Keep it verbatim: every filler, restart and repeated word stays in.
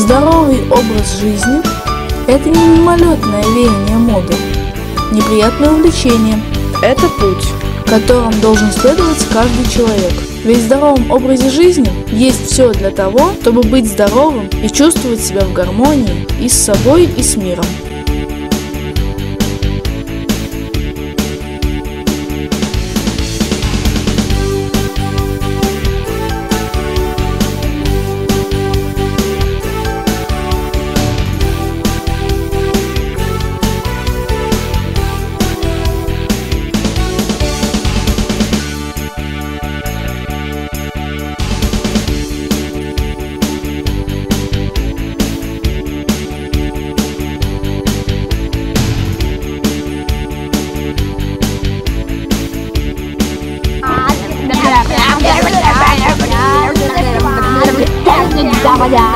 Здоровый образ жизни – это не мимолетное веяние моды, неприятное увлечение. Это путь, которым должен следовать каждый человек. Ведь в здоровом образе жизни есть все для того, чтобы быть здоровым и чувствовать себя в гармонии и с собой, и с миром. Давай.